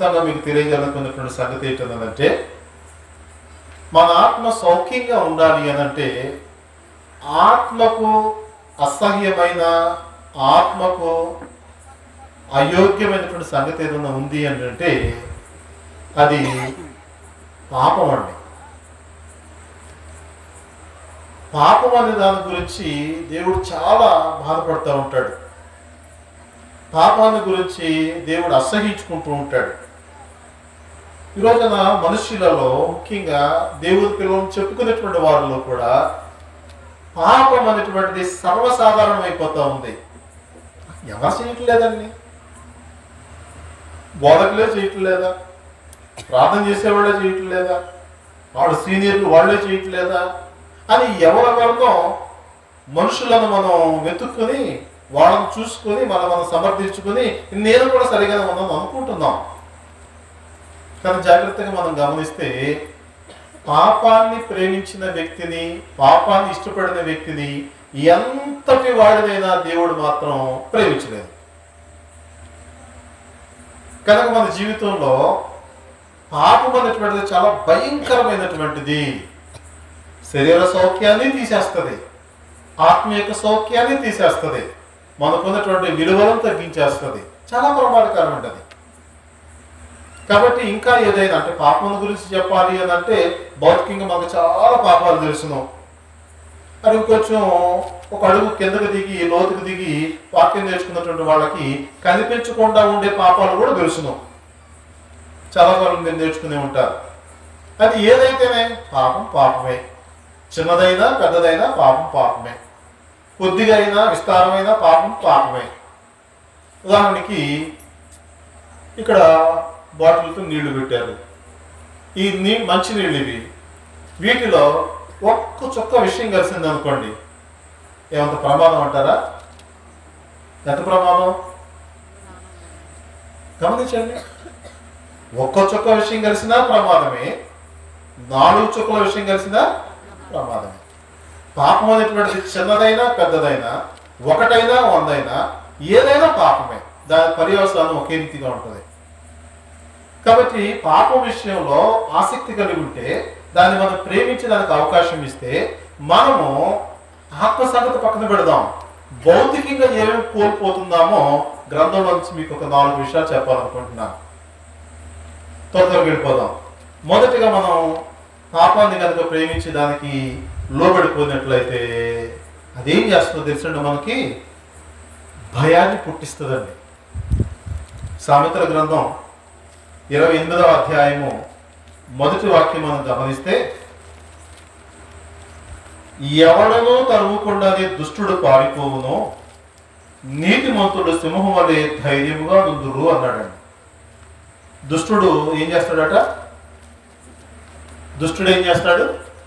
క్లుప్తంగా మీకు తెలియజేయాలనుకున్నటువంటి సంగతి ఏంటంటే, మన ఆత్మ సౌఖ్యంగా ఉండాలి అనంటే ఆత్మకు అసహ్యమైన, ఆత్మకు అయోగ్యమైనటువంటి సంగతి ఏదైనా ఉంది అంటే అది పాపం అండి. పాపం అనే దాని గురించి దేవుడు చాలా బాధపడుతూ ఉంటాడు. పాపాన్ని గురించి దేవుడు అసహించుకుంటూ ఉంటాడు. ఈ రోజున మనుషులలో, ముఖ్యంగా దేవుడి పిల్లలను చెప్పుకునేటువంటి వారిలో కూడా పాపం అనేటువంటిది సర్వసాధారణం అయిపోతూ ఉంది. ఎవరు చేయట్లేదండి? బోధకులే చేయట్లేదా? ప్రార్థన చేసేవాళ్ళే చేయట్లేదా? వాళ్ళు సీనియర్లు వాళ్ళే చేయట్లేదా అని ఎవరెవరినో మనుషులను మనం వెతుక్కుని వాళ్ళని చూసుకొని మనం సమర్థించుకొని నేను కూడా సరిగా మనం అనుకుంటున్నాం. కానీ జాగ్రత్తగా మనం గమనిస్తే పాపాన్ని ప్రేమించిన వ్యక్తిని, పాపాన్ని ఇష్టపడిన వ్యక్తిని ఎంతటి వాడినైనా దేవుడు మాత్రం ప్రేమించలేదు. కనుక మన జీవితంలో పాపం అనేటువంటిది చాలా భయంకరమైనటువంటిది. శరీర సౌఖ్యాన్ని తీసేస్తుంది, ఆత్మ యొక్క సౌఖ్యాన్ని తీసేస్తుంది, మనకున్నటువంటి విలువలను తగ్గించేస్తుంది. చాలా ప్రమాదకరం ఉంటుంది. కాబట్టి ఇంకా ఏదైనా అంటే పాపం గురించి చెప్పాలి అని అంటే భౌతికంగా మనకు చాలా పాపాలు తెలుసును. అది ఇంకొంచెం ఒక అడుగు కిందకు దిగి లోతుకు దిగి వాక్యం నేర్చుకున్నటువంటి వాళ్ళకి కనిపించకుండా ఉండే పాపాలు కూడా తెలుసును. చాలా కాలం మీరు నేర్చుకునే ఉంటారు. అది ఏదైతేనే పాపం పాపమే, చిన్నదైనా పెద్దదైనా పాపం పాపమే, కొద్దిగా అయినా విస్తారమైన పాపం పాపమే. ఉదాహరణకి ఇక్కడ బాటిల్తో నీళ్లు పెట్టారు. ఈ మంచి నీళ్ళు ఇవి. వీటిలో ఒక్క చుక్క విషయం కలిసింది అనుకోండి, ఏమంత ప్రమాదం అంటారా? ఎంత ప్రమాదం గమనించండి. ఒక్క చుక్క విషయం కలిసినా ప్రమాదమే, 4 చుక్కల విషయం కలిసినా ప్రమాదమే. పాపం అనేటువంటిది చిన్నదైనా పెద్దదైనా, ఒకటైనా 100 అయినా ఏదైనా పాపమే. దాని పర్యవసానం ఒకే రీతిగా ఉంటుంది. కాబట్టి పాపం విషయంలో ఆసక్తి కలిగి ఉంటే, దాన్ని మనం ప్రేమించడానికి అవకాశం ఇస్తే, మనము ఆత్మ సంగతి పక్కన పెడదాం, భౌతికంగా ఏమేమి కోల్పోతున్నామో గ్రంథంలో నుంచి మీకు ఒక 4 విషయాలు చెప్పాలనుకుంటున్నాను. త్వరగా వెళ్ళిపోదాం. మొదటిగా మనం పాపాన్ని కనుక ప్రేమించి దానికి లోబడిపోయినట్లయితే అదేం చేస్తుందో తెలుసండి, మనకి భయాన్ని పుట్టిస్తుందండి. సామెతల గ్రంథం 28వ అధ్యాయము మొదటి వాక్యం మనం గమనిస్తే, ఎవడనో తరుముకుండానే దుష్టుడు పారిపోవును, నీతిమంతుడు సింహం వలె ధైర్యముగా నుందురు అన్నాడండి. దుష్టుడు ఏం చేస్తాడట? దుష్టుడు ఏం చేస్తాడు?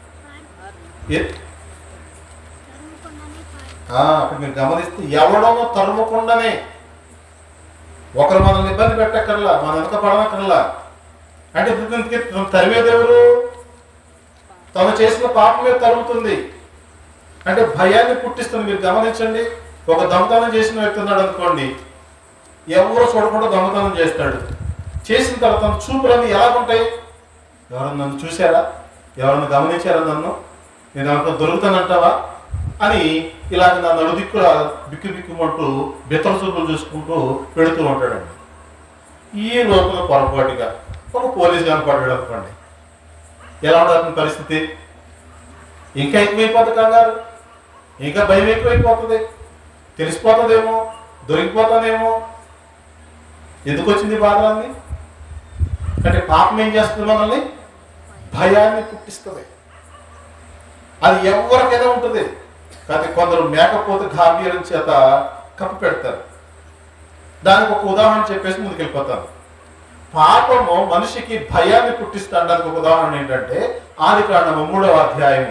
అక్కడ మీరు గమనిస్తే ఎవడనో తరుముకుండానే, ఒకరు మనల్ని ఇబ్బంది పెట్టక్కర్లా, మన వెనక పడనక్కర్లా. అంటే తరిమేదెవరు? తను చేసిన పాపమే తరుగుతుంది. అంటే భయాన్ని పుట్టిస్తుంది. మీరు గమనించండి, ఒక దొంగతనం చేసిన వ్యక్తి ఉన్నాడు అనుకోండి, ఎవరో చూడకుండా దొంగతనం చేస్తాడు. చేసిన తర్వాత తన చూపులన్నీ ఎలాగుంటాయి? ఎవరన్నా నన్ను చూశారా? ఎవరన్నా గమనించారా? నేను అనుకో దొరుకుతానంటావా అని ఇలాగ నా నలుదిక్కుల బిక్కు బిక్కుమంటూ బిత్తర చూపులు చూసుకుంటూ పెడుతూ ఉంటాడండి. ఈ లోపల పొరపాటుగా ఒక పోలీసు కనపడ్డాడు అనుకోండి, ఎలా ఉండాల్సిన పరిస్థితి? ఇంకా ఎక్కువైపోతుంది కంగారు, ఇంకా భయం ఎక్కువైపోతుంది. తెలిసిపోతుందేమో, దొరికిపోతానేమో. ఎందుకు వచ్చింది బాధలన్నీ? అంటే పాపం ఏం చేస్తుంది? మనల్ని భయాన్ని పుట్టిస్తుంది. అది ఎవరికైనా ఉంటుంది. కానీ కొందరు మేకపోతే గాంభీర్యం చేత కప్పు పెడతారు. దానికి ఒక ఉదాహరణ చెప్పేసి ముందుకెళ్ళిపోతాను. పాపము మనిషికి భయాన్ని పుట్టిస్తాడానికి ఒక ఉదాహరణ ఏంటంటే ఆదికాండము 3వ అధ్యాయము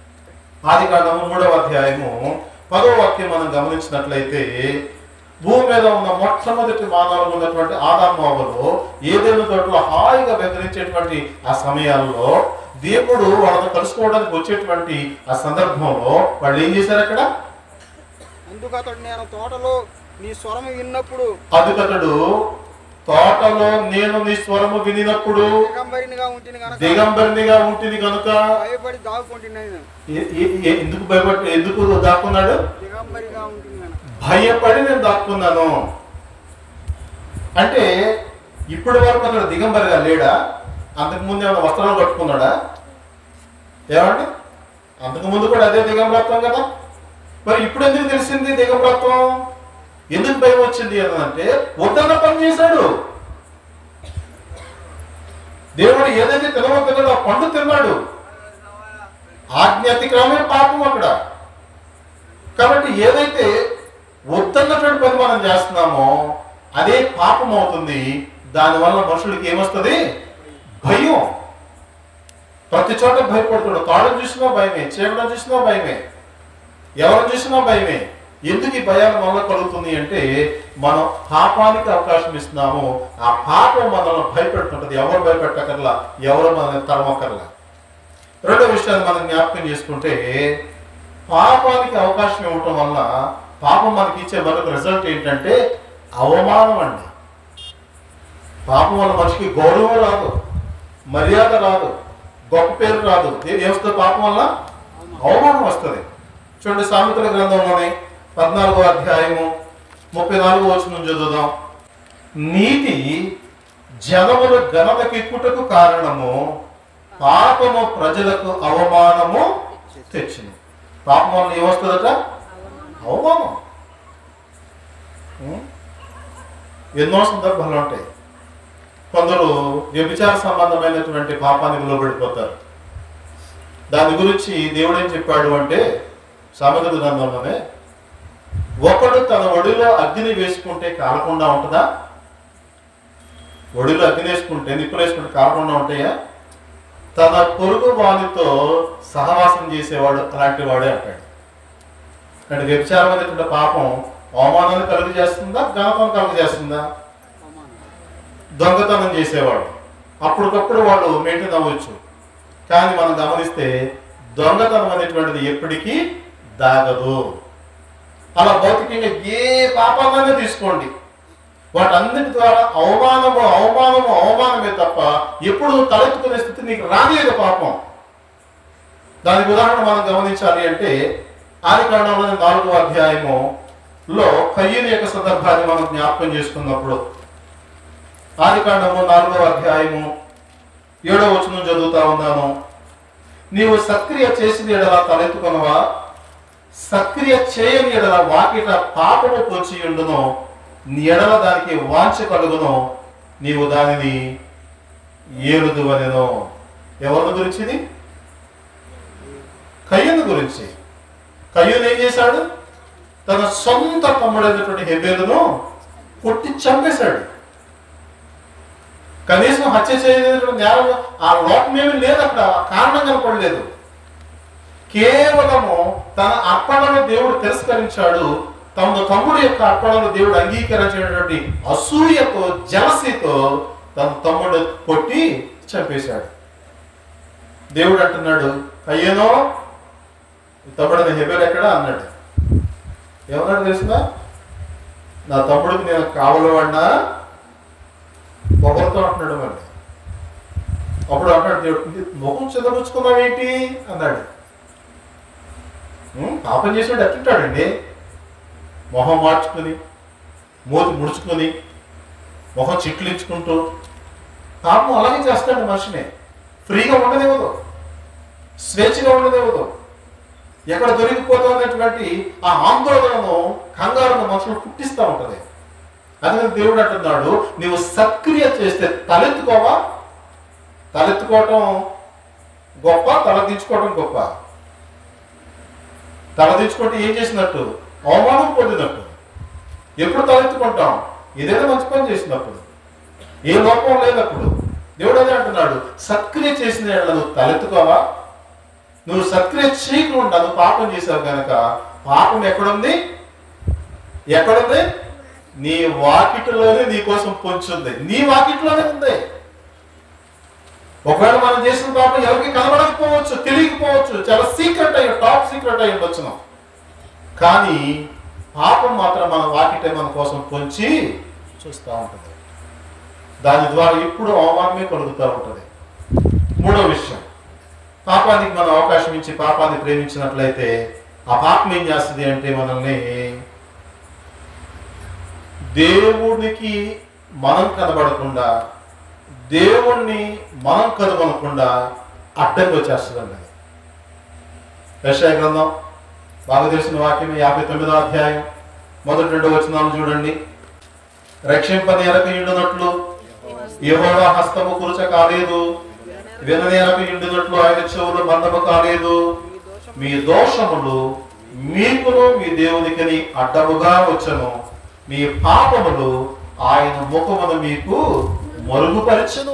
10వ వాక్యం మనం గమనించినట్లయితే, భూమి మీద ఉన్న మొట్టమొదటి మానవులు ఉన్నటువంటి ఆదాము అవ్వలు ఏదైనా తోటలో హాయిగా బెదిరించేటువంటి ఆ సమయాల్లో దేవుడు వాళ్ళతో కలుసుకోవడానికి వచ్చేటువంటి ఆ సందర్భంలో వాళ్ళు ఏం చేశారు? అక్కడ అందుకతడు తోటలో నేను నీ స్వరము వినినప్పుడు దిగంబరినిగా ఉంటుంది కనుక భయపడి దాక్కుంటున్నాను. ఎందుకు భయపడి ఎందుకు దాక్కున్నాడు? భయపడి నేను దాక్కున్నాను. అంటే ఇప్పటి వరకు అతడు దిగంబరిగా లేడా? అంతకుముందు ఏమైనా వస్త్రాలు కట్టుకున్నాడా? ఏమండి, అంతకుముందు కూడా అదే దిగంబరత్వం కదా. మరి ఇప్పుడు ఎందుకు తెలిసింది దిగంబరత్వం? ఎందుకు భయం వచ్చింది అంటే వద్దన్న పని చేశాడు. దేవుడు ఏదైతే తినవద్దన్నాడో ఆ పండు తిన్నాడు. ఆజ్ఞ అతిక్రమమే పాపం అక్కడ. కాబట్టి ఏదైతే వద్దన్నటువంటి పని మనం చేస్తున్నామో అదే పాపం అవుతుంది. దానివల్ల మనుషులకి ఏమొస్తుంది? భయం. ప్రతి చోట భయపడుతాడు. తాళం చూసినా భయమే, చీకడం చూసినా భయమే, ఎవరు చూసినా భయమే. ఎందుకు ఈ భయాలు మనలో కలుగుతుంది అంటే మనం పాపానికి అవకాశం ఇస్తున్నాము. ఆ పాపం మనల్ని భయపెడుతుంటది. ఎవరు భయపెట్టకర్లా, ఎవరు మనల్ని తరమకర్లా. రెండో విషయాన్ని మనం జ్ఞాపకం చేసుకుంటే పాపానికి అవకాశం ఇవ్వటం వల్ల పాపం మనకి ఇచ్చే మరొక రిజల్ట్ ఏంటంటే అవమానం అండి. పాపం వల్ల మనిషికి గౌరవం రాదు, మర్యాద రాదు, గొప్ప పేరు రాదు. ఏమొస్తుంది? పాపం వల్ల అవమానం వస్తుంది. చూడండి, సామెతల గ్రంథంలోని 14వ అధ్యాయము 34వ వచనం చదువుదాం. నీతి జనముల ఘనతకెక్కుటకు కారణము, పాపము ప్రజలకు అవమానము తెచ్చింది. పాపం వల్ల ఏమొస్తుందట? అవమానం. ఎన్నో సందర్భాలు ఉంటాయి. కొందరు వ్యభిచార సంబంధమైనటువంటి పాపానికి లోబడిపోతారు. దాని గురించి దేవుడు ఏం చెప్పాడు అంటే సామెతల గ్రంథంలోనే, ఒకడు తన ఒడిలో అగ్ని వేసుకుంటే కాలకుండా ఉంటుందా? ఒడిలో అగ్ని వేసుకుంటే, నిప్పులు వేసుకుంటే కాలకుండా ఉంటాయా? తన పొరుగు వానితో సహవాసం చేసేవాడు అలాంటి వాడే అంటాడు. అంటే వ్యభిచారం అనేటువంటి పాపం అవమానాన్ని కలుగు చేస్తుందా, ఘనతను కలుగు చేస్తుందా? దొంగతనం చేసేవాడు అప్పటికప్పుడు వాళ్ళు మెయింటైన్ అవ్వచ్చు. కానీ మనం గమనిస్తే దొంగతనం అనేటువంటిది ఎప్పటికీ దాగదు. అలా భౌతికంగా ఏ పాపాలనే తీసుకోండి, వాటన్నిటి ద్వారా అవమానమే తప్ప ఎప్పుడు తలెత్తుకునే స్థితి నీకు రాలేదు పాపం. దానికి ఉదాహరణ మనం గమనించాలి అంటే ఆదికాండంలో 4వ అధ్యాయములో కయ్యూను యొక్క సందర్భాన్ని మనం జ్ఞాపకం చేసుకున్నప్పుడు, ఆదికాండము 4వ అధ్యాయము 7వ వచనం చదువుతా ఉన్నాను. నీవు సక్రియ చేసిన ఎడల తలెత్తుకొనవా, సక్రియ చేయని ఎడల వాకిట పాపము పొంచి ఉండును, నీ ఎడల దానికి వాంఛ కలుగును, నీవు దానిని ఏలుదువనెను. ఎవరి గురించిది? కయ్యూను గురించి. కయ్యూను ఏం చేశాడు? తన సొంత తమ్ముడైనటువంటి హెబెలును కొట్టి చంపేశాడు. కనీసం హత్య చేయలేటువంటి నేరం ఆ లోపమేమీ లేదు, అక్కడ కారణం కనపడలేదు. కేవలము తన అర్పణను దేవుడు తిరస్కరించాడు. తమ తమ్ముడు యొక్క అర్పణను దేవుడు అంగీకరించినటువంటి అసూయతో, జలసితో తన తమ్ముడు కొట్టి చంపేశాడు. దేవుడు అంటున్నాడు, అయ్యేనో తమ్ముడు హెబెలు ఎక్కడా అన్నాడు. ఏమన్నాడు తెలిసిన? నా తమ్ముడికి నేను కావలవాడినా పొగలతో అంటున్నాడు. మళ్ళీ అప్పుడు అంటాడు దేవుడు, ముఖం చెదపుచ్చుకున్నావేంటి అన్నాడు. పాపం చేసాడు ఎట్టుంటాడండి? మొహం మార్చుకుని, మూతి ముడుచుకొని, మొహం చిట్లించుకుంటూ పాపం అలాగే చేస్తాడు. మనిషిని ఫ్రీగా ఉండనివ్వదు, స్వేచ్ఛగా ఉండనివ్వదు. ఎక్కడ దొరికిపోతున్నటువంటి ఆ ఆందోళనను, కంగారును మనుషులు పుట్టిస్తూ ఉంటుంది. అదే దేవుడు అంటున్నాడు, నీవు సక్రియ చేస్తే తలెత్తుకోవా? తలెత్తుకోవటం గొప్ప, తలదించుకోవటం గొప్ప. తలదించుకుంటే ఏం చేసినట్టు? అవమానం పొందినట్టు. ఎప్పుడు తలెత్తుకుంటాం? ఏదైనా మంచి పని చేసినప్పుడు, ఏ లోపం లేనప్పుడు. దేవుడు అదే అంటున్నాడు, సక్రియ చేసిన నువ్వు తలెత్తుకోవా? నువ్వు సక్రియ చేయకుండా నువ్వు పాపం చేసావు కనుక పాపం ఎక్కడుంది? ఎక్కడుంది? నీ వాకిటిలోనే నీ కోసం పొంచుంది. నీ వాకిట్లోనే ఉంది. ఒకవేళ మనం చేసిన పాపం ఎవరికి కనబడకపోవచ్చు, తెలియకపోవచ్చు, చాలా సీక్రెట్ అయ్యి, టాప్ సీక్రెట్ అయ్యి ఉండొచ్చును. కానీ పాపం మాత్రం మన వాకిటే మన కోసం పొంచి చూస్తూ ఉంటుంది. దాని ద్వారా ఇప్పుడు అవమానమే కలుగుతూ ఉంటుంది. మూడో విషయం, పాపానికి మనం అవకాశం ఇచ్చి పాపాన్ని ప్రేమించినట్లయితే ఆ పాపం ఏం చేస్తుంది అంటే మనల్ని దేవునికి మనం కనబడకుండా, దేవుణ్ణి మనం కనుగొనకుండా అడ్డంగా వచ్చేస్తుందండి. యెషయా గ్రంథం బాగా తెలిసిన వాక్యం 59వ అధ్యాయం 1-2 వచనాలు చూడండి. రక్షింపని ఎరకయుండునట్లు యెహోవా హస్తము కురుచ కాలేదు, విననేరకు ఇండునట్లు ఆయన చెవులు మందము కాలేదు. మీ దోషములు మీకును మీ దేవునికని అడ్డముగా వచ్చను, మీ పాపములు ఆయన ముఖమును మీకు మరుగుపరచును.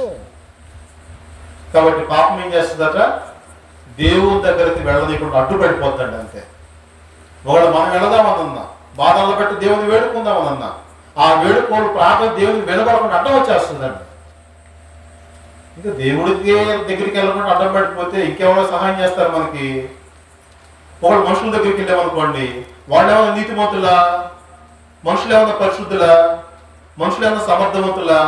కాబట్టి పాపం ఏం చేస్తుందట, దేవుని దగ్గరికి వెళ్ళనీయకుండా అడ్డుపడిపోతాడు అంతే. ఒకడు మనం వెళదామనన్నా, బాధల్లో పెట్టి దేవుని వేడుకుందామనన్నా, ఆ వేడుకోలు ప్రార్థన దేవునికి వినబడకుండా అడ్డం వచ్చేస్తుందండి. ఇంకా దేవుడికి దగ్గరికి వెళ్ళకుండా అడ్డం పడిపోతే ఇంకెవరో సహాయం చేస్తారు మనకి. ఒకళ్ళు మనుషుల దగ్గరికి వెళ్ళామనుకోండి, వాళ్ళు ఏమైనా నీతిమంతులా, మనుషులు ఏమైనా పరిశుద్ధులా, మనుషులు ఏమైనా సమర్థవంతులా?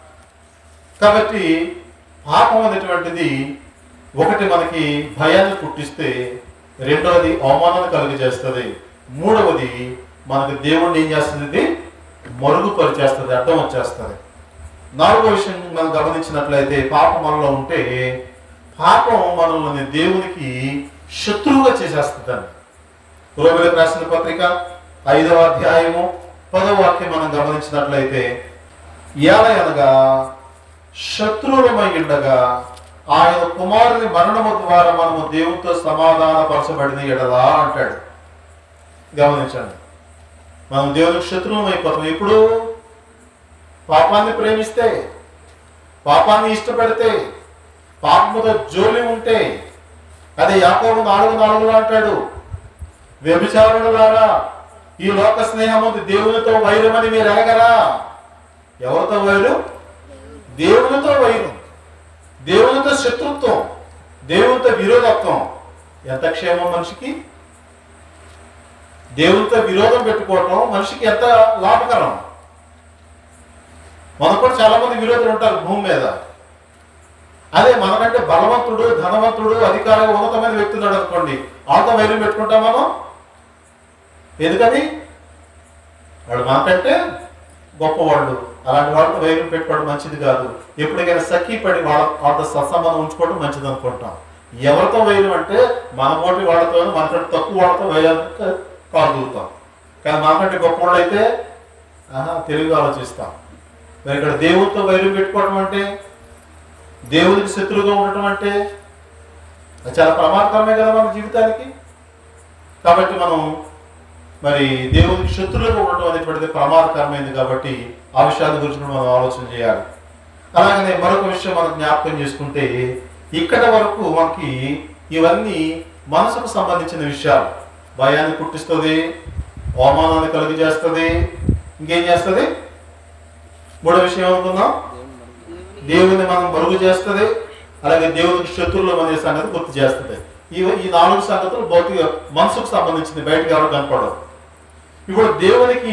కాబట్టి పాపం అనేటువంటిది ఒకటి మనకి భయాన్ని పుట్టిస్తే, రెండవది అవమానాన్ని కలిగజేస్తుంది, మూడవది మనకి దేవుడిని ఏం చేస్తుంది, ఇది మరుగుపరిచేస్తుంది, అడ్డం వచ్చేస్తుంది. నాలుగో విషయం మనం గమనించినట్లయితే, పాపం మనలో ఉంటే పాపం మనల్ని దేవునికి శత్రువుగా చేసేస్తుందండి. రోమీయులకు రాసిన పత్రిక 5వ అధ్యాయము 10వ వాక్యం మనం గమనించినట్లయితే, ఏలయనగా శత్రువులమై ఉండగా ఆయన కుమారుని మరణము ద్వారా మనము దేవునితో సమాధానపరచబడిన ఎడలా అంటాడు. గమనించండి, మనం దేవునికి శత్రువులం అయిపోతాం. ఇప్పుడు పాపాన్ని ప్రేమిస్తే, పాపాన్ని ఇష్టపడితే, పాపముతో జోలి ఉంటే, అదే యాకోబు 4:4 అంటాడు, వ్యభిచారులారా ఈ లోక స్నేహము దేవునితో వైరమని మీరు ఎరగరా. ఎవరితో వైరం? దేవునితో వైరం, దేవునితో శత్రుత్వం, దేవునితో విరోధత్వం. ఎంత క్షేమం మనిషికి! దేవునితో విరోధం పెట్టుకోవటం మనిషికి ఎంత లాభకరం. మనకు కూడా చాలా మంది విరోధులు ఉంటారు భూమి మీద. అదే మనకంటే బలవంతుడు, ధనవంతుడు, అధికారంగా ఉన్నతమైన వ్యక్తి ఉన్నాడు అనుకోండి, వాళ్ళతో వైరం పెట్టుకుంటాం మనం. ఎందుకని? వాడు మనకంటే గొప్పవాళ్ళు, అలాంటి వాళ్ళతో వైరం పెట్టుకోవడం మంచిది కాదు. ఎప్పటికైనా సఖీపడి వాళ్ళతో సత్సంబంధం ఉంచుకోవడం మంచిది అనుకుంటాం. ఎవరితో వైరం అంటే మన పోటీ వాళ్ళతో, మనకంటే తక్కువ వాళ్ళతో వైరానికి కాదుతాం. కానీ మనకంటే గొప్ప వాళ్ళు అయితే తెలివిగా ఆలోచిస్తాం. మరి ఇక్కడ దేవుడితో వైరం పెట్టుకోవడం అంటే, దేవుడికి శత్రువుగా ఉండటం అంటే అది చాలా ప్రమాదకరమే కదా మన జీవితానికి. కాబట్టి మనం మరి దేవుడికి శత్రువులుగా ఉండటం అనేటువంటిది ప్రమాదకరమైంది. కాబట్టి ఆ విషయాల గురించి మనం ఆలోచన చేయాలి. అలాగనే మరొక విషయం మనం జ్ఞాపకం చేసుకుంటే, ఇక్కడ వరకు మనకి ఇవన్నీ మనసుకు సంబంధించిన విషయాలు. భయాన్ని పుట్టిస్తుంది, అవమానాన్ని కలుగజేస్తుంది, ఇంకేం చేస్తుంది? మూడో విషయం ఏమనుకుందాం, దేవుని మనం మరుగు చేస్తుంది, అలాగే దేవునికి శత్రువులు అనే సంగతి గుర్తు చేస్తుంది. ఈ 4 సంగతులు భౌతిక మనసుకు సంబంధించింది, బయటకు ఎవరు కనపడదు. ఇప్పుడు దేవునికి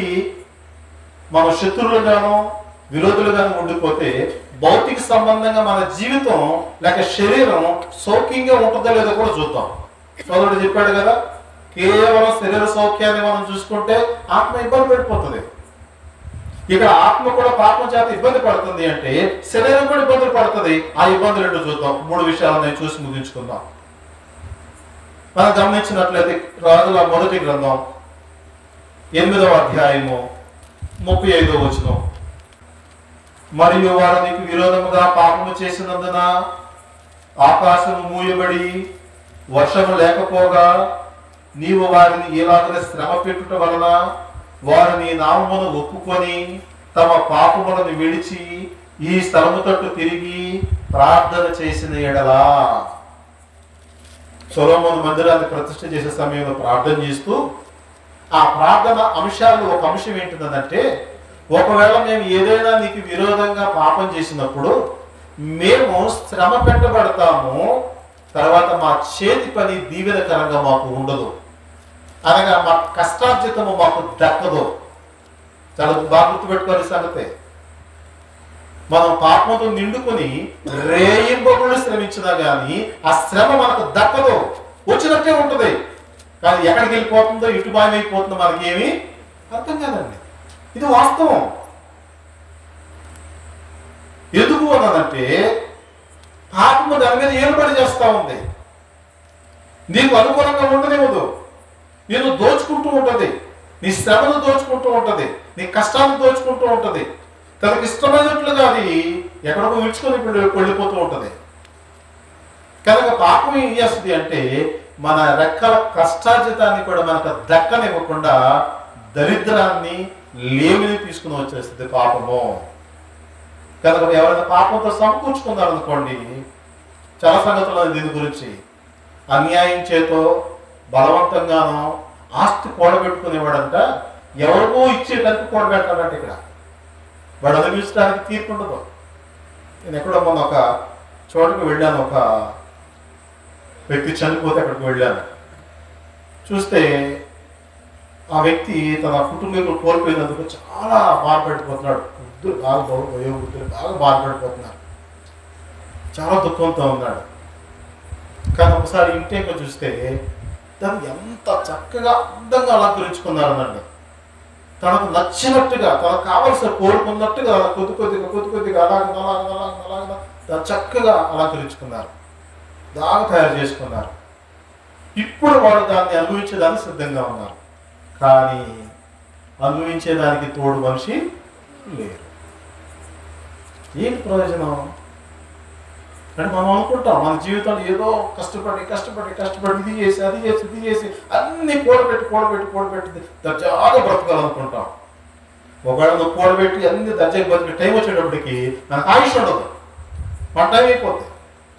మన శత్రువులుగాను విరోధులుగాను ఉండిపోతే భౌతిక సంబంధంగా మన జీవితం లేక శరీరం సౌఖ్యంగా ఉంటుందో లేదో కూడా చూద్దాం. సోదరుడు చెప్పాడు కదా, కేవలం శరీర సౌఖ్యాన్ని మనం చూసుకుంటే ఆత్మ ఇబ్బంది పడిపోతుంది. ఇక్కడ ఆత్మ కూడా పాపం చేత ఇబ్బంది పడుతుంది అంటే శరీరం కూడా ఇబ్బందులు పడుతుంది. ఆ ఇబ్బందులు ఏంటో చూద్దాం. 3 విషయాలు నేను చూసి ముగించుకుందాం. మనం గమనించినట్లయితే రాజుల మొదటి గ్రంథం 8వ అధ్యాయము 35వ వచనం, మరియు వారు నీకు విరోధముగా పాపము చేసినందున ఆకాశము మూయబడి వర్షము లేకపోగా నీవు వారిని ఇలాగ శ్రమ పెట్టుట వలన వారు నీ నామమును ఒప్పుకొని తమ పాపములను విడిచి ఈ స్థలము తట్టు తిరిగి ప్రార్థన చేసిన ఎడలా. సొలొమోను మందిరాన్ని ప్రతిష్ఠ చేసే సమయంలో ప్రార్థన చేస్తూ ఆ ప్రార్థన అంశాలు ఒక అంశం ఏంటిదంటే, ఒకవేళ మేము ఏదైనా నీకు విరోధంగా పాపం చేసినప్పుడు మేము శ్రమ పెట్టబడతాము, తర్వాత మా చేతి పని దీవెనకరంగా మాకు ఉండదు, అనగా మా కష్టార్జితము మాకు దక్కదు. చాలా బాగా గుర్తుపెట్టుకోవాలి సంగతే. మనం పాపంతో నిండుకొని రేయింబగుళ్ళు శ్రమించినా కానీ ఆ శ్రమ మనకు దక్కదు, వచ్చినట్టే ఉంటుంది. కానీ ఎక్కడికి వెళ్ళిపోతుందో ఇటు మాయమైపోతుందో మనకేమీ అర్థం కాదండి. ఇది వాస్తవం. ఎందుకు అన్నదంటే పాపము దాని మీద ఏలుబడి చేస్తూ ఉంది. నీకు అనుకూలంగా ఉండనివ్వదు, నేను దోచుకుంటూ ఉంటుంది, నీ శ్రమను దోచుకుంటూ ఉంటుంది, నీ కష్టాలను దోచుకుంటూ ఉంటుంది. తనకు ఇష్టమైనట్లుగా అది ఎక్కడికో విడుచుకొని వెళ్ళిపోతూ ఉంటుంది. కనుక పాపం ఏం చేస్తుంది అంటే మన రెక్కల కష్టార్జితాన్ని కూడా మనకు దక్కనివ్వకుండా దరిద్రాన్ని లేమిని తీసుకుని వచ్చేస్తుంది పాపము. కనుక ఎవరైనా పాపంతో సమకూర్చుకున్నారనుకోండి, చాలా సంగతులు దీని గురించి. అన్యాయం చేతో బలవంతంగానో ఆస్తి కూడబెట్టుకునేవాడంట ఎవరికో ఇచ్చేటట్టు కూడబెట్టాలంటే ఇక్కడ వాడు అనుభవించడానికి తీర్పు ఉండదు. నేను ఎక్కడో మొన్న ఒక చోటుకు వెళ్ళాను, ఒక వ్యక్తి చనిపోతే అక్కడికి వెళ్ళాను. చూస్తే ఆ వ్యక్తి తన కుటుంబీకులు కోల్పోయినందుకు చాలా బాధపడిపోతున్నాడు. వృద్ధులు బాగా బాధపడిపోతున్నారు, చాలా దుఃఖంతో ఉన్నాడు. కానీ ఒకసారి ఇంటికి చూస్తే దాన్ని ఎంత చక్కగా అందంగా అలంకరించుకున్నారనండి. తనకు నచ్చినట్టుగా, తనకు కావలసిన కోరుకున్నట్టుగా కొద్ది కొద్దిగా అలాగ చక్కగా అలంకరించుకున్నారు, బాగా తయారు చేసుకున్నారు. ఇప్పుడు వాడు దాన్ని అనుభవించేదానికి సిద్ధంగా ఉన్నారు. కానీ అనుభవించేదానికి తోడు మనిషి లేరు. ఏంటి ప్రయోజనం అంటే మనం అనుకుంటాం మన జీవితంలో ఏదో కష్టపడి ఇది చేసి అన్ని కూడబెట్టి దర్జాగా బ్రతకాలనుకుంటాం. ఒకవేళ నువ్వు కూడబెట్టి అన్ని దర్జాగా బతికి టైం వచ్చేటప్పటికి మనకు ఆయుష్ ఉండదు, మన టైం అయిపోతుంది.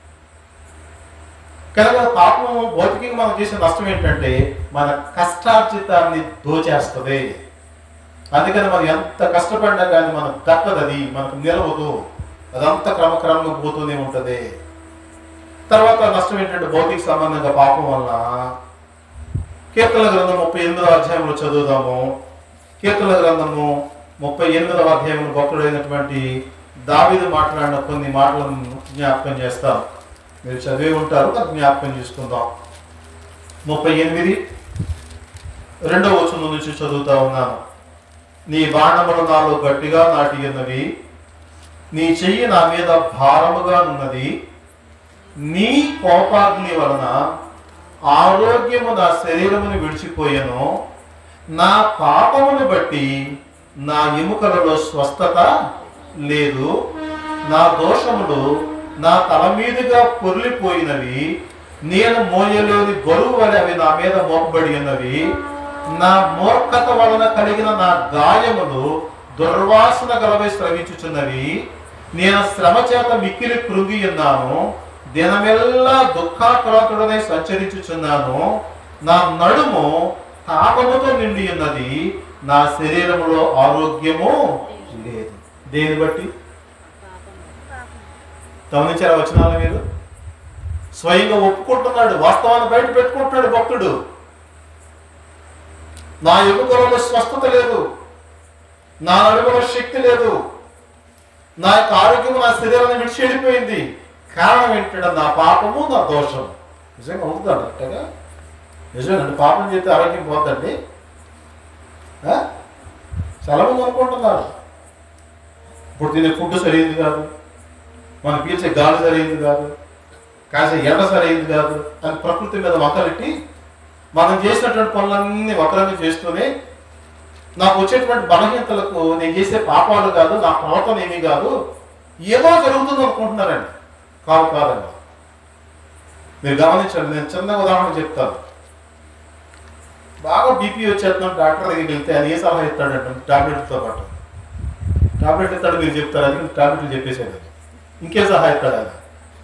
కనుక పాపం భౌతికంగా మనం చేసే నష్టం ఏంటంటే మన కష్టార్జితాన్ని దోచేస్తుంది. అందుకని మనం ఎంత కష్టపడినా కానీ మనకు దక్కదు, అది మనకు నిలవదు, అదంతా క్రమక్రమంగా పోతూనే ఉంటుంది. తర్వాత నష్టం ఏంటంటే భౌతిక సంబంధంగా పాపం వల్ల కీర్తనల గ్రంథం 38వ అధ్యాయంలో చదువుదాము. కీర్తనల గ్రంథము 38వ అధ్యాయంలో భక్తుడైనటువంటి దావీదు మాట్లాడిన కొన్ని మాటలను జ్ఞాపకం చేస్తాం. మీరు చదివి ఉంటారు, దాన్ని జ్ఞాపకం చేసుకుందాం. 38 2వ వచనం నుంచి చదువుతా ఉన్నాను. నీ బాణములు నాలో గట్టిగా నాటి ఉన్నవి, నీ చెయ్యి నా మీద భారముగా ఉన్నది. నీ కోపాగ్ని వలన ఆరోగ్యము నా శరీరమును విడిచిపోయెను. నా పాపమును బట్టి నా ఎముకలలో స్వస్థత లేదు. నా దోషములు నా తల మీదుగా పొర్లిపోయినవి. నేను మోయలేని బరువు వలె అవి నా మీద మోపబడి ఉన్నవి. నా మూర్ఖత వలన కలిగిన నా గాయములు దుర్వాసన గలవై స్రవించుచున్నవి. నేను శ్రమ చేత మిక్కిలి కృంగి ఉన్నాను. దినమెల్లా దుఃఖాక్రాంతుడనై సంచరించుచున్నాను. నా నడుము తాపముతో నిండి ఉన్నది. నా శరీరములో ఆరోగ్యము లేదు. దేని బట్టి గమనించారా వచనాలు మీరు? స్వయంగా ఒప్పుకుంటున్నాడు, వాస్తవాన్ని బయట పెట్టుకుంటున్నాడు భక్తుడు. నా ఎముకలలో స్వస్థత లేదు, నా నడుములో శక్తి లేదు, నా యొక్క ఆరోగ్యం నా శరీరాన్ని విడిచి వెళ్ళిపోయింది. కారణం ఏంటంటే నా పాపము, నా దోషం. నిజంగా అవుతుందండి అట్టగా? నిజమేనండి. పాపం చేస్తే ఆరోగ్యం పోతుందండి. చాలా మంది అనుకుంటున్నారు ఇప్పుడు తినే ఫుడ్ సరైనది కాదు, మనం పీల్చే గాలి సరైనది కాదు, కాసే ఎండ సరైనది కాదు అని ప్రకృతి మీద వకలెట్టి మనం చేసినటువంటి పనులన్నీ వకరంగా చేస్తూనే నాకు వచ్చేటువంటి బలహీనతలకు నేను చేసే పాపాలు కాదు, నా ప్రవర్తన ఏమీ కాదు, ఏదో జరుగుతుంది అనుకుంటున్నారండి. కాదండి. మీరు గమనించండి, నేను చిన్న ఉదాహరణ చెప్తాను. బాగా బీపీ వచ్చేస్తున్నాం, డాక్టర్ దగ్గరికి వెళ్తే ఆయన ఏ సలహా ఇస్తాడంటే టాబ్లెట్తో పాటు టాబ్లెట్ ఇస్తాడు, మీరు చెప్తారు, అది టాబ్లెట్లు చెప్పేసేది, ఇంకే సలహా ఇస్తాడు ఆయన?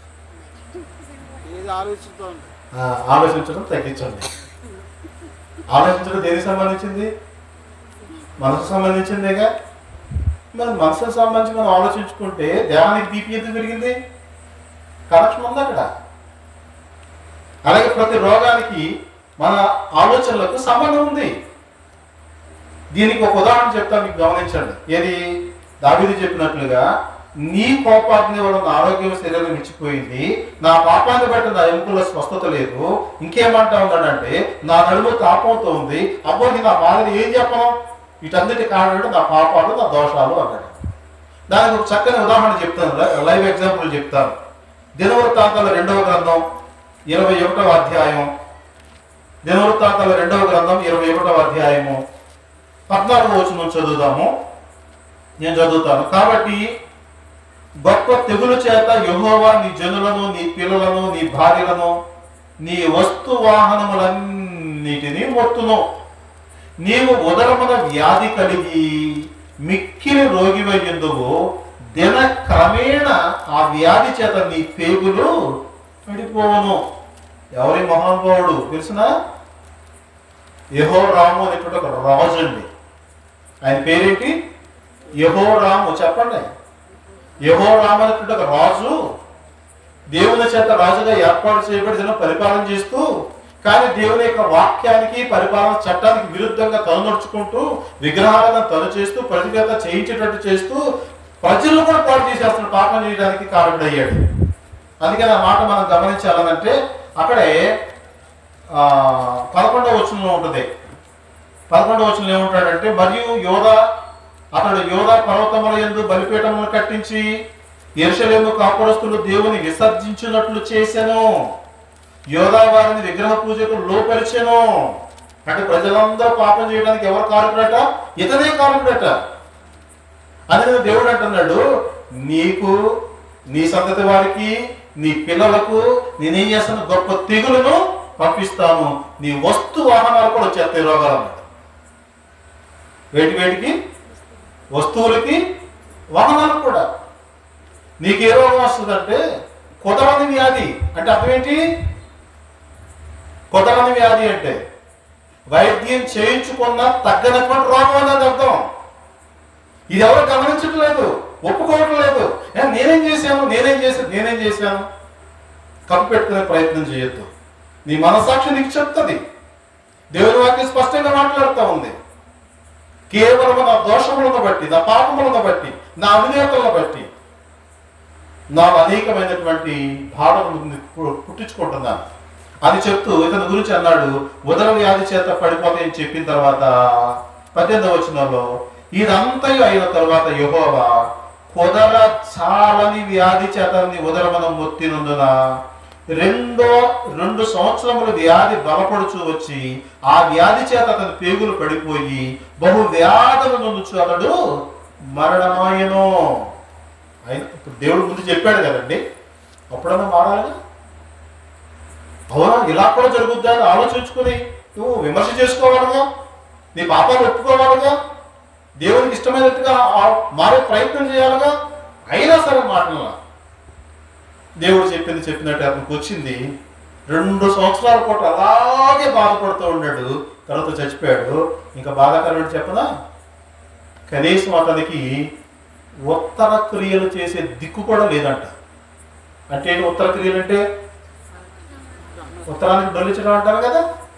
ఆలోచించడం తగ్గించండి. ఆలోచించడం దేనికి సంబంధించింది? మనసుకు సంబంధించిందేగా. మరి మనసుకు సంబంధించి మనం ఆలోచించుకుంటే దేహానికి బీపీ ఎందుకు పెరిగింది? కనెక్షన్ ఉంది అక్కడ. అలాగే ప్రతి రోగానికి మన ఆలోచనలకు సంబంధం ఉంది. దీనికి ఒక ఉదాహరణ చెప్తా, మీకు గమనించండి. ఏది? దావీదు చెప్పినట్లుగా నీ కోపాగ్ని వలన ఆరోగ్యం శరీరం విడిచిపోయింది, నా పాపాన్ని బట్టి నా ఎముకల్లో స్వస్థత లేదు, ఇంకేమంటా ఉన్నాడంటే నా నడుము తాపంతో ఉంది, అబ్బోకి నా బాధలు ఏం చెప్పను, వీటన్నిటి కారణం నా పాపాలు నా దోషాలు అన్నాడు. దానికి ఒక చక్కని ఉదాహరణ చెప్తాను, లైవ్ ఎగ్జాంపుల్ చెప్తాను. దినవృత్తాంతాల 2వ గ్రంథం 21వ అధ్యాయం, దినవృత్తాంతాల 2వ గ్రంథం 21వ అధ్యాయము 14వ వచనం చదువుదాము. నేను చదువుతాను. కాబట్టి గొప్ప తెగులు చేత యెహోవా నీ జనులను, నీ పిల్లలను, నీ భార్యలను, నీ వస్తు వాహనములన్నిటినీ మొత్తును. నీవు ఉదరమున వ్యాధి కలిగి మిక్కిలి రోగివయ్యుందువు. దిన క్రమేణ ఆ వ్యాధి చేత నీ పేగులు పడిపోవును. ఎవరి మహానుభావుడు తెలుసునా? యెహోరాము అనేటువంటి ఒక రాజు అండి. ఆయన పేరేంటి? యెహోరాము. చెప్పండి. యెహోరాము అనేటువంటి ఒక రాజు దేవుని చేత రాజుగా ఏర్పాటు చేయబడి పరిపాలన చేస్తూ, కానీ దేవుని యొక్క వాక్యానికి పరిపాలన చట్టానికి విరుద్ధంగా తను నడుచుకుంటూ విగ్రహాలను తను చేస్తూ ప్రజల చేయించేటట్టు చేస్తూ ప్రజలను కూడా పాటు చేసేస్తున్న పాపం చేయడానికి కారణమయ్యాడు. అందుకని ఆ మాట మనం గమనించాలనంటే అక్కడే 11వ వచనంలో ఉంటుంది. 11వ వచనంలో ఏమంటాడంటే, మరియు అతడు యోధా పర్వతముల యందు బలిపీఠములను కట్టించి యెరూషలేము కాపురస్తులు దేవుని విసర్జించినట్లు చేశాను. యోధా వారిని విగ్రహ పూజకు లోపరిచెను. అంటే ప్రజలందరూ పాపం చేయడానికి ఎవరు కారకుడట? ఇతనే కారకుడట. అందుకని దేవుడు అంటున్నాడు, నీకు, నీ సంతతి వారికి, నీ పిల్లలకు నేనేం చేస్తాను? గొప్ప తెగులను పంపిస్తాను. నీ వస్తు వాహనాలు కూడా వచ్చేస్తాయి రోగాలు అన్నమాట. వేటికి? వస్తువులకి, వాహనాలకు కూడా. నీకు ఏ రోగం వస్తుందంటే కుదరని వ్యాధి. అంటే అర్థం ఏంటి? కుదరని వ్యాధి అంటే వైద్యం చేయించుకున్నా తగ్గనటువంటి రోగం అన్నది అర్థం. ఇది ఎవరు గమనించట్లేదు, ఒప్పుకోవట్లేదు. నేనేం చేశాను కప్పు పెట్టుకునే ప్రయత్నం చేయొద్దు. నీ మనసాక్షి నీకు చెప్తుంది. దేవుని వాక్యం స్పష్టంగా మాట్లాడుతూ ఉంది. కేవలం నా దోషములను బట్టి, నా పాపములను బట్టి, నా అవినేతలను బట్టి నాకు అనేకమైనటువంటి బాధలను పుట్టించుకుంటున్నాను అని చెప్తూ ఇతని గురించి అన్నాడు. ఉదర వ్యాధి చేత పడిపోతాయని చెప్పిన తర్వాత 18వ వచనంలో, ఇదంతయు అయిన తర్వాత యెహోవా కుదర చాలని వ్యాధి చేత ఉదరమనం మొత్తినందున 2 సంవత్సరములు వ్యాధి బలపడుచు వచ్చి ఆ వ్యాధి చేత అతని పేగులు పడిపోయి బహు వ్యాధులు నొందుచు అతడు మరణమాయను. ఇప్పుడు దేవుడు ముందు చెప్పాడు కదండి, అప్పుడన్నా మారాలిగా. అవునా, ఇలా కూడా జరుగుద్దా అని ఆలోచించుకుని నువ్వు విమర్శ చేసుకోవాలిగా, నీ పాపాలు ఒప్పుకోవాలిగా, దేవునికి ఇష్టమైనట్టుగా మారే ప్రయత్నం చేయాలిగా. అయినా సరే మాటల దేవుడు చెప్పినట్టు అతనికి వచ్చింది. 2 సంవత్సరాల పాటు అలాగే బాధపడుతూ ఉన్నాడు. తర్వాత చచ్చిపోయాడు. ఇంకా బాధాకరమైన చెప్పనా, కనీసం అతనికి ఉత్తర క్రియలు చేసే దిక్కు కూడా లేదంట. అంటే ఉత్తర క్రియలు అంటే ఉత్తరానికి డొల్లించడం అంటారు కదా.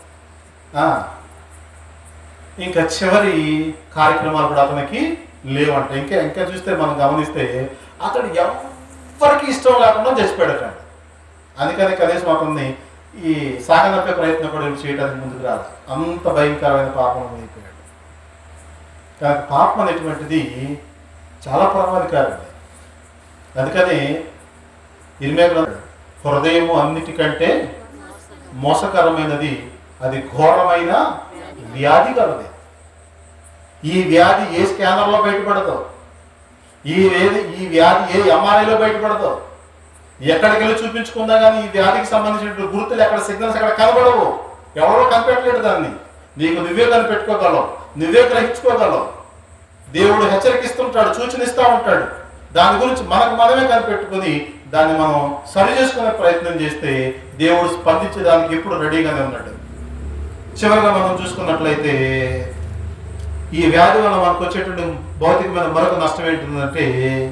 ఇంకా చివరి కార్యక్రమాలు కూడా అతనికి లేవంట. ఇంకా చూస్తే మనం గమనిస్తే అతడు ఎవరికి ఇష్టం లేకుండా చచ్చిపోయాడట. అందుకని కనీసం అతన్ని ఈ సాగనప్పే ప్రయత్నం కూడా చేయడానికి ముందుకు రాదు. అంత భయంకరమైన పాపం అయిపోయాడు. కానీ పాపం అనేటువంటిది చాలా ప్రమాదకారం. అందుకని ఇర్మియా హృదయము అన్నిటికంటే మోసకరమైనది, అది ఘోరమైన వ్యాధి కలది. ఈ వ్యాధి ఏ స్కానర్లో బయటపడదో, ఈ వ్యాధి ఏ ఎంఆర్ఐలో బయటపడదో, ఎక్కడికి వెళ్ళి చూపించుకుందా కానీ ఈ వ్యాధికి సంబంధించిన గుర్తులు ఎక్కడ సిగ్నల్స్ ఎక్కడ కనబడవు. ఎవరో కనిపెట్టలేడు దాన్ని. నీకు నువ్వే కనిపెట్టుకోగలవు, నువ్వే గ్రహించుకోగలవు. దేవుడు హెచ్చరికిస్తుంటాడు, సూచనిస్తూ ఉంటాడు. దాని గురించి మనమే కనిపెట్టుకుని దాన్ని మనం సరి చేసుకునే ప్రయత్నం చేస్తే దేవుడు స్పందించడానికి ఎప్పుడు రెడీగానే ఉన్నాడు. చివరిగా మనం చూసుకున్నట్లయితే ఈ వ్యాధి వల్ల మనకు వచ్చేటువంటి భౌతికమైన మరొక నష్టం ఏంటంటే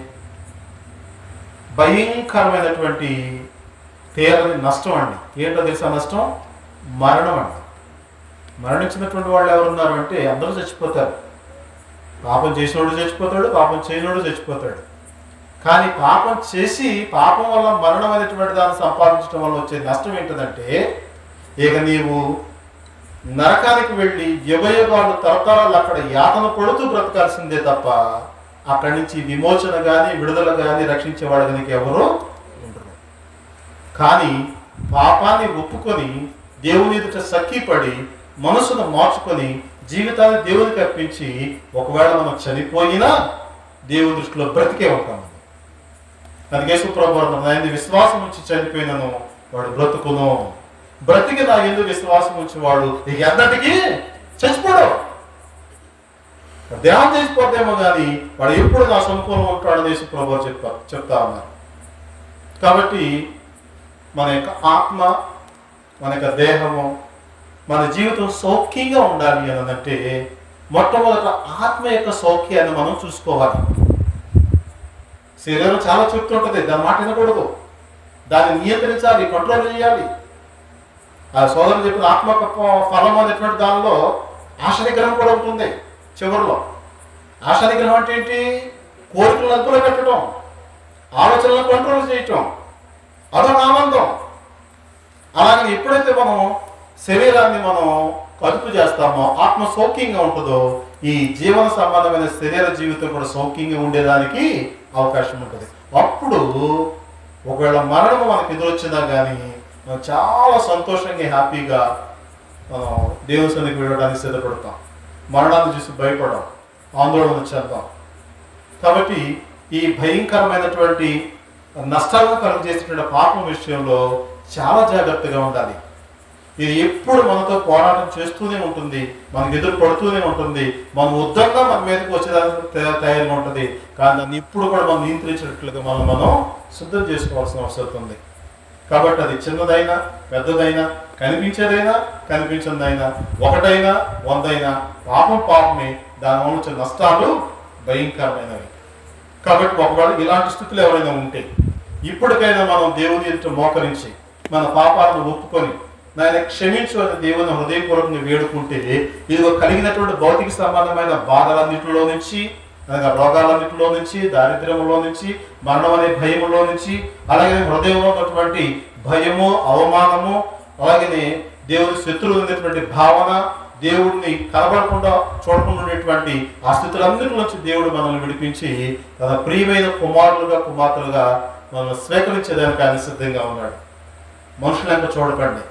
భయంకరమైనటువంటి తీరని నష్టం అండి. ఏంటో తెలుసా నష్టం? మరణం అండి. మరణించినటువంటి వాళ్ళు ఎవరున్నారు అంటే అందరూ చచ్చిపోతారు. పాపం చేసినోడు చచ్చిపోతాడు, పాపం చేయనోడు చచ్చిపోతాడు. కానీ పాపం చేసి పాపం వల్ల మరణం అనేటువంటి దాన్ని సంపాదించడం వల్ల వచ్చే నష్టం ఏంటంటే, ఇక నీవు నరకానికి వెళ్ళి యుగయుగాలు తరతరాలు అక్కడ యాతన పడుతూ బ్రతకాల్సిందే తప్ప అక్కడి నుంచి విమోచన కానీ విడుదల కానీ రక్షించేవాడు నీకు ఎవరు ఉండరు. కానీ పాపాన్ని ఒప్పుకొని దేవుని ఎదుట సఖీపడి మనసును మార్చుకొని జీవితాన్ని దేవునికి అర్పించి ఒకవేళ మనం చనిపోయినా దేవుని దృష్టిలో బ్రతికే ఉంటాము. అందుకే సుప్రభు నా ఎందు విశ్వాసం ఉంచి చనిపోయినను వాడు బ్రతుకును, బ్రతికి నా ఎందు విశ్వాసం ఉంచి వాడు ఇక ఎన్నటికీ చచ్చిపోడు. దేహం చేసిపోతేమో కానీ వాడు ఎప్పుడు నా సొంతంలో ఉంటాడని సుప్రభు చెప్తా ఉన్నారు. కాబట్టి మన యొక్క ఆత్మ, మన యొక్క దేహము, మన జీవితం సౌఖ్యంగా ఉండాలి అనంటే మొట్టమొదట ఆత్మ యొక్క సౌఖ్యాన్ని మనం చూసుకోవాలి. శరీరం చాలా చెప్తుంటది, దాని మాట వినకూడదు, దాన్ని నియంత్రించాలి, కంట్రోల్ చేయాలి. ఆ సోదరుడు చెప్పిన ఆత్మ ఫలం అనేటువంటి దానిలో ఆశనిగ్రహం కూడా ఉంటుంది. చివరిలో ఆశనిగ్రహం అంటే ఏంటి? కోరికలను అదుపులో పెట్టడం, ఆలోచనలను కంట్రోల్ చేయటం, అదొక ఆనందం. అలాగే ఎప్పుడైతే మనం శరీరాన్ని మనం అదుపు చేస్తామో ఆత్మ సౌఖ్యంగా ఉంటుందో ఈ జీవన సంబంధమైన శరీర జీవితం కూడా సౌఖ్యంగా ఉండేదానికి అవకాశం ఉంటుంది. అప్పుడు ఒకవేళ మరణం మనకు ఎదురొచ్చినా కానీ మనం చాలా సంతోషంగా హ్యాపీగా దేవుని సన్నిధికి వెళ్ళడానికి సిద్ధపడతాం. మరణాన్ని చూసి భయపడం, ఆందోళన చెందాం. కాబట్టి ఈ భయంకరమైనటువంటి నష్టాలను కలుగజేసేటువంటి పాపం విషయంలో చాలా జాగ్రత్తగా ఉండాలి. ఇది ఎప్పుడు మనతో పోరాటం చేస్తూనే ఉంటుంది, మనకు ఎదురు పడుతూనే ఉంటుంది, మనం వద్దన్నా మన మీదకి వచ్చేదానికి తయారుగా ఉంటుంది. కానీ దాన్ని ఇప్పుడు కూడా మనం నియంత్రించినట్లుగా మనం సిద్ధం చేసుకోవాల్సిన అవసరం ఉంది. కాబట్టి అది చిన్నదైనా పెద్దదైనా కనిపించేదైనా కనిపించిందైనా ఒకటైనా 100 పాపమే, దానివల్ల వచ్చే నష్టాలు భయంకరమైనవి. కాబట్టి ఒకవేళ ఇలాంటి స్థితిలో ఎవరైనా ఉంటే ఇప్పటికైనా మనం దేవుని ఎదుట మోకరించి మన పాపాలను ఒప్పుకొని నాయన క్షమించు అని దేవుని హృదయపూర్వకంగా వేడుకుంటే ఇదిగో కలిగినటువంటి భౌతిక సంబంధమైన బాధలన్నింటిలో నుంచి, అనగా రోగాలన్నింటిలో నుంచి, దారిద్ర్యంలో నుంచి, మరణం అనే భయములో నుంచి, అలాగే హృదయంలో ఉన్నటువంటి భయము, అవమానము, అలాగే దేవుని శత్రువు అనేటువంటి భావన, దేవుడిని కనబడకుండా చూడకుండా ఉండేటువంటి ఆ స్థితులన్నింటి నుంచి దేవుడు మనల్ని విడిపించి తన ప్రియమైన కుమారులుగా కుమార్తెలుగా మనల్ని స్వీకరించేదానికి ఆయన సిద్ధంగా ఉన్నాడు. మనుషులంక చూడకండి,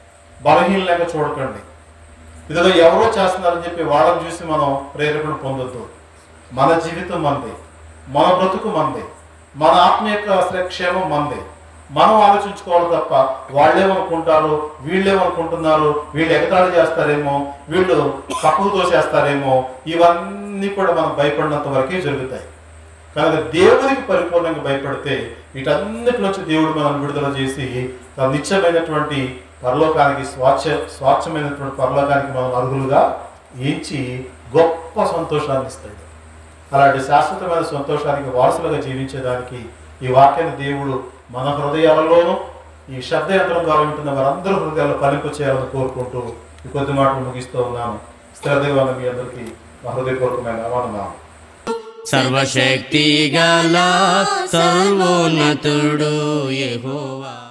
బలహీనలంక చూడకండి, ఇదిగో ఎవరో చేస్తున్నారని చెప్పి వాళ్ళని చూసి మనం ప్రేరేపణ పొందొద్దు. మన జీవితం మనదే, మన బ్రతుకు మనదే, మన ఆత్మ యొక్క క్షేమం మనదే. మనం ఆలోచించుకోవాలి తప్ప వాళ్ళేమనుకుంటారు, వీళ్ళేమనుకుంటున్నారు, వీళ్ళు ఎగతాళి చేస్తారేమో, వీళ్ళు పక్కకు తోసేస్తారేమో, ఇవన్నీ కూడా మనం భయపడినంత వరకే జరుగుతాయి. కనుక దేవునికి పరిపూర్ణంగా భయపడితే వీటన్నిటి నుంచి దేవుడు మనం విడుదల చేసి తన నిత్యమైనటువంటి పరలోకానికి స్వాచ్ఛమైనటువంటి పరలోకానికి మనం అర్హులుగా ఎంచి గొప్ప సంతోషాన్ని ఇస్తాడు. అలాంటి శాశ్వతమైన సంతోషానికి వారసులుగా జీవించేదానికి ఈ వాక్యాన్ని దేవుడు మన హృదయాలలోనూ ఈ శబ్ద యంత్రం ద్వారా వింటున్న వారందరూ హృదయాల్లో ఫలింపు చేయాలని కోరుకుంటూ ఈ కొద్ది మాటలు ముగిస్తూ ఉన్నాను. శ్రద్ధగా మీ అందరికీ మా హృదయపూర్వకమైన వందనాలు. సర్వశక్తి గల సర్వోన్నతుడు యెహోవా.